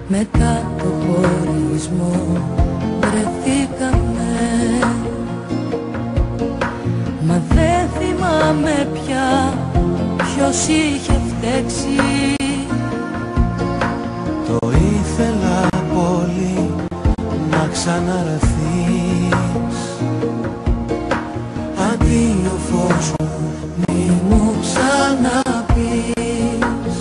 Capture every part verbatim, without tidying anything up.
Μετά το χωρισμό βρεθήκαμε, μα δεν θυμάμαι πια ποιος είχε φταίξει. Το ήθελα πολύ να ξαναραθείς. Αντίο φως μου, μη μου ξαναπείς.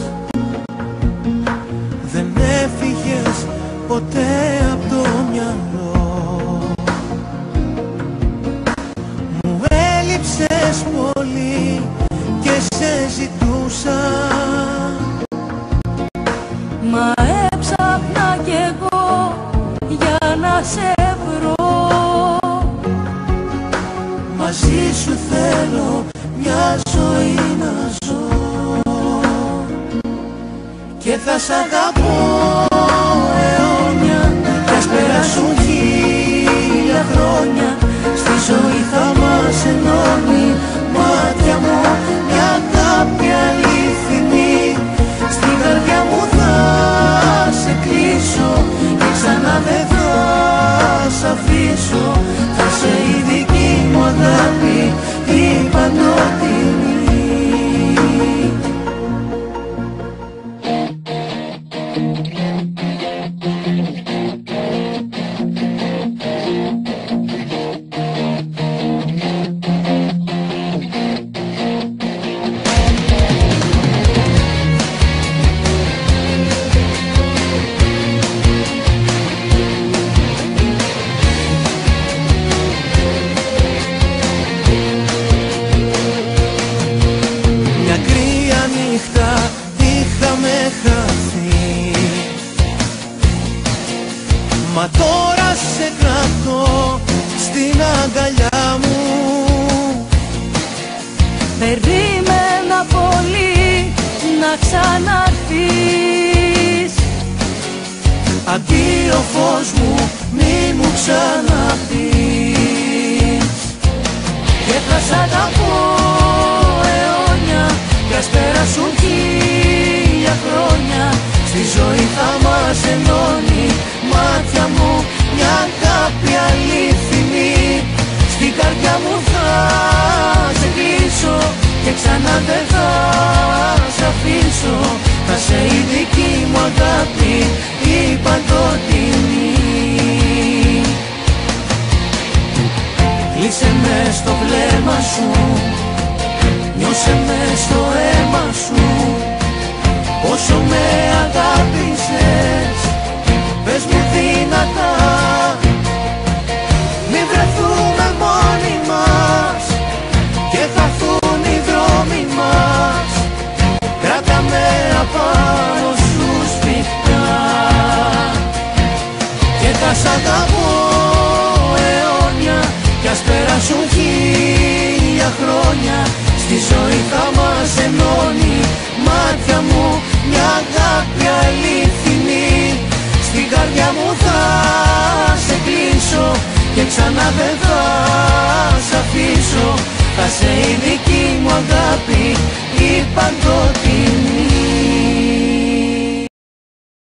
Δεν έφυγες ποτέ απ' το μυαλό μου, έλειψες πολύ και σε ζητούσα. Μα έψαχνα κι εγώ για να σε βρω. Μαζί σου θέλω μια ζωή να ζω και θα σ' αγαπώ αιώνια κι ας περάσουν χίλια χρόνια. Στη ζωή θα μας ενώνει, μάτια μου, μια αγάπη αληθινή. Στην καρδιά μου θα σε κλείσω και ξανά δεν θα σ' αφήσω. Θα σε η δική μου αγάπη, η παντοτινή. Είχαμε χαθεί, μα τώρα σε κρατώ στην αγκαλιά μου. Περίμενα πολύ να ξαναρθείς. Αντίο φως μου, μη μου ξαναπείς. Και θα σ' αγαπώ αιώνια κι ας περάσουν χίλια χρόνια. Στη ζωή θα μας ενώνει, μάτια μου, μια αγάπη αληθινή. Στην καρδιά μου θα σε κλείσω και ξανά δεν θα σ' αφήσω. Θα σε η δική μου αγάπη, η παντοτινή. Κλείσε με στο βλέμμα σου, νιώσε με στο αίμα σου. Πόσο με αγάπησες, πες μου δυνατά. Μη βρεθούμε μόνοι μας και θα έρθουν οι δρόμοι μας. Κράτα με απάνω σου σφιχτά και θα σ' αγαπώ αιώνια κι ας περάσουν χίλια χρόνια. Στη ζωή θα μας ενώνει, μάτια μου, μια αγάπη αληθινή. Στην καρδιά μου θα σε κλείσω και ξανά δεν θα σ' αφήσω. Θα σε η δική μου αγάπη, η παντοτινή.